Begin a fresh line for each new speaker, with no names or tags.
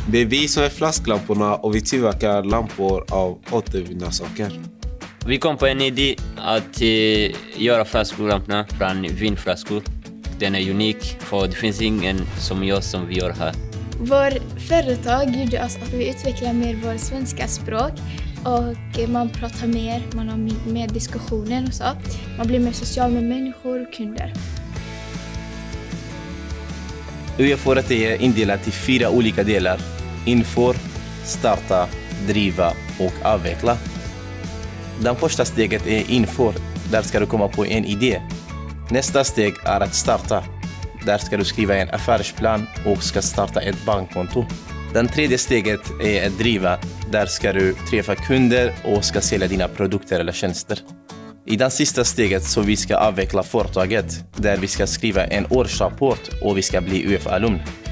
Det är vi som är flasklamporna och vi tillverkar lampor av återvunna saker.
Vi kom på en idé att göra flasklamporna från vinflaskor. Den är unik för det finns ingen som gör som vi gör här.
Vår företag gjorde oss att vi utvecklar mer vår svenska språk och man pratar mer, man har mer diskussioner och så. Man blir mer social med människor och kunder.
UF-året är indelat i 4 olika delar. Inför, starta, driva och avveckla. Det första steget är inför. Där ska du komma på en idé. Nästa steg är att starta. Där ska du skriva en affärsplan och ska starta ett bankkonto. Det tredje steget är att driva. Där ska du träffa kunder och ska sälja dina produkter eller tjänster. I det sista steget så vi ska avveckla företaget. Där vi ska skriva en årsrapport och vi ska bli UF-alumn.